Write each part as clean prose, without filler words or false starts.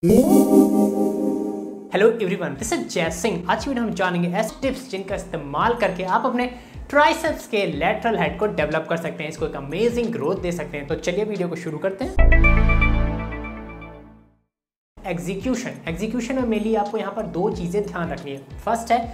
Hello everyone, this is जय सिंह। आज की वीडियो हम जानेंगे ऐसे टिप्स जिनका इस्तेमाल करके आप अपने ट्राइसेप्स के लैटरल हेड को डेवलप कर सकते हैं, इसको एक अमेजिंग ग्रोथ दे सकते हैं। तो चलिए वीडियो को शुरू करते हैं। एग्जीक्यूशन में मेनली आपको यहाँ पर दो चीज़ें ध्यान रखनी है। फर्स्ट है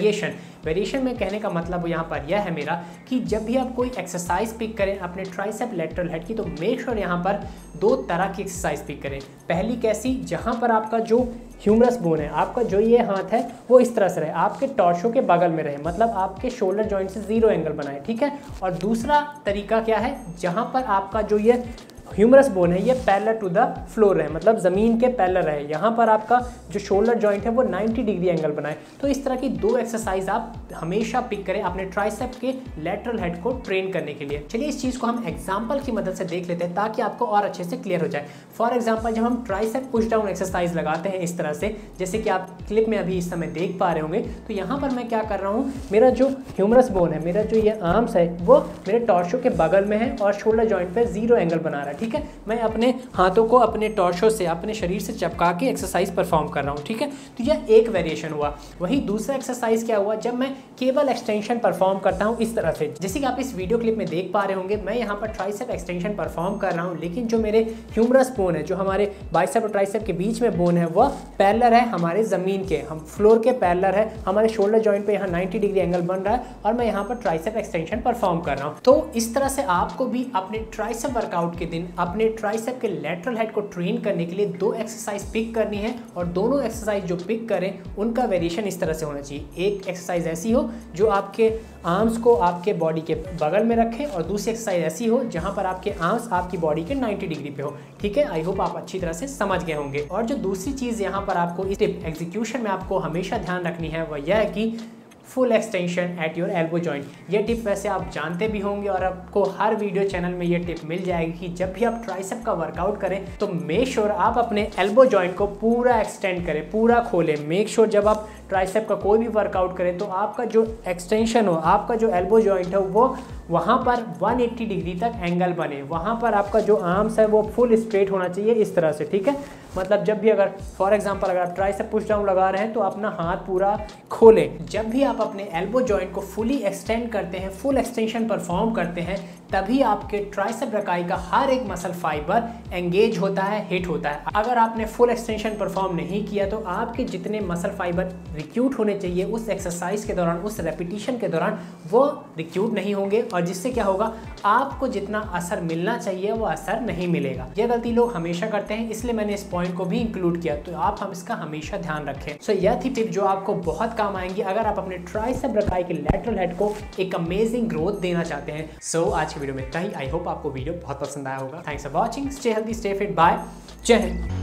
वेरिएशन में कहने का मतलब यहाँ पर यह है मेरा कि जब भी आप कोई एक्सरसाइज पिक करें अपने ट्राइसेप लैटरल हेड की, तो मेक श्योर यहाँ पर दो तरह की एक्सरसाइज पिक करें। पहली कैसी, जहाँ पर आपका जो ह्यूमरस बोन है, आपका जो ये हाथ है वो इस तरह से रहे, आपके टॉर्सो के बगल में रहे, मतलब आपके शोल्डर जॉइंट से 0 एंगल बनाए, ठीक है। और दूसरा तरीका क्या है, जहाँ पर आपका जो ये ह्यूमरस बोन है ये पैरेलल टू द फ्लोर है, मतलब ज़मीन के पैरेलल है। यहाँ पर आपका जो शोल्डर जॉइंट है वो 90 डिग्री एंगल बनाए। तो इस तरह की दो एक्सरसाइज आप हमेशा पिक करें अपने ट्राइसेप के लैटरल हेड को ट्रेन करने के लिए। चलिए इस चीज़ को हम एग्जाम्पल की मदद से देख लेते हैं ताकि आपको और अच्छे से क्लियर हो जाए। फॉर एग्जाम्पल, जब हम ट्राइसेप पुश डाउन एक्सरसाइज लगाते हैं इस तरह से, जैसे कि आप क्लिप में अभी इस समय देख पा रहे होंगे, तो यहाँ पर मैं क्या कर रहा हूँ, मेरा जो ह्यूमरस बोन है, मेरा जो ये आर्म्स है वो मेरे टॉर्सो के बगल में है और शोल्डर जॉइंट पे 0 एंगल बना रहा है, ठीक है। मैं अपने हाथों को अपने टॉर्सो से, अपने शरीर से चिपका के एक्सरसाइज परफॉर्म कर रहा हूँ, ठीक है। तो यह एक वेरिएशन हुआ। वही दूसरा एक्सरसाइज क्या हुआ, जब मैं केबल एक्सटेंशन परफॉर्म करता हूँ इस तरह से, जैसे कि आप इस वीडियो क्लिप में देख पा रहे होंगे, मैं यहाँ पर ट्राइसेप एक्सटेंशन परफॉर्म कर रहा हूँ, लेकिन जो मेरे ह्यूमरस बोन है, जो हमारे बाइसेप और ट्राइसेप के बीच में बोन है, वह पैरेलल है हमारे ज़मीन के, हम फ्लोर के पैरेलल है। हमारे शोल्डर जॉइंट पे यहाँ 90 डिग्री एंगल बन रहा है और मैं यहाँ पर ट्राइसेप एक्सटेंशन परफॉर्म कर रहा हूँ। तो इस तरह से आपको भी अपने ट्राइसेप वर्कआउट के दिन अपने ट्राइसेप के लैटरल हेड को ट्रेन करने के लिए दो एक्सरसाइज पिक करनी है, और दोनों एक्सरसाइज जो पिक करें उनका वेरिएशन इस तरह से होना चाहिए। एक एक्सरसाइज ऐसी हो जो आपके आर्म्स को आपके बॉडी के बगल में रखे, और दूसरी एक्सरसाइज ऐसी हो जहां पर आपके आर्म्स आपकी बॉडी के 90 डिग्री पे हो, ठीक है। आई होप आप अच्छी तरह से समझ गए होंगे। और जो दूसरी चीज़ यहाँ पर आपको इस टिप एग्जीक्यूशन में आपको हमेशा ध्यान रखनी है वह यह है कि full extension at your elbow joint. ये टिप वैसे आप जानते भी होंगे और आपको हर वीडियो चैनल में ये टिप मिल जाएगी कि जब भी आप ट्राइसेप का वर्कआउट करें तो मेक श्योर आप अपने एल्बो जॉइंट को पूरा एक्सटेंड करें, पूरा खोलें। मेक श्योर जब आप ट्राइसेप का कोई भी वर्कआउट करें तो आपका जो एक्सटेंशन हो, आपका जो एल्बो जॉइंट हो, वो वहाँ पर 180 डिग्री तक एंगल बने। वहाँ पर आपका जो आर्म्स है वो फुल स्ट्रेट होना चाहिए इस तरह से, ठीक है। मतलब जब भी अगर फॉर एग्जांपल अगर आप ट्राइसेप पुश डाउन लगा रहे हैं तो अपना हाथ पूरा खोलें। जब भी आप अपने एल्बो जॉइंट को फुली एक्सटेंड करते हैं, फुल एक्सटेंशन परफॉर्म करते हैं, तभी आपके ट्राइसेप रकाई का हर एक मसल फाइबर एंगेज होता है, हिट होता है। अगर आपने फुल एक्सटेंशन परफॉर्म नहीं किया तो आपके जितने मसल फाइबर रिक्रूट होने चाहिए उस एक्सरसाइज के दौरान, उस रेपिटेशन के दौरान, वो रिक्रूट नहीं होंगे, और जिससे क्या होगा, आपको जितना असर मिलना चाहिए वो असर नहीं मिलेगा। यह गलती लोग हमेशा करते हैं, इसलिए मैंने इस पॉइंट को भी इंक्लूड किया। तो आप हम इसका हमेशा ध्यान रखें। सो यह थी टिप जो आपको बहुत काम आएंगी अगर आप अपने ट्राइसेप रकाई के लैटरल हेड को एक अमेजिंग ग्रोथ देना चाहते हैं। सो आज की वीडियो में इतना ही। आई होप आपको वीडियो बहुत पसंद आया होगा। Thanks for watching. Stay healthy, stay fit, bye, जय हिंद।